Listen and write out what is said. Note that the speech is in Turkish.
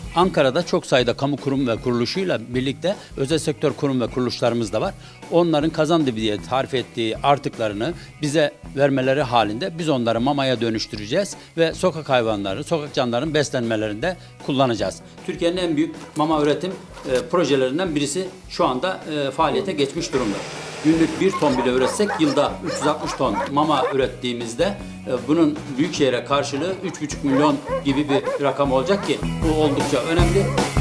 Ankara'da çok sayıda kamu kurum ve kuruluşuyla birlikte özel sektör kurum ve kuruluşlarımız da var. Onların kazandı diye tarif ettiği artıklarını bize vermeleri halinde biz onları mamaya dönüştüreceğiz ve sokak hayvanları, sokak canlıların beslenmelerinde kullanacağız. Türkiye'nin en büyük mama üretim projelerinden birisi şu anda faaliyete geçmiş durumda. Günlük 1 ton bile üretsek yılda 360 ton mama ürettiğimizde bunun büyükşehire karşılığı 3,5 milyon gibi bir rakam olacak ki bu oldukça önemli.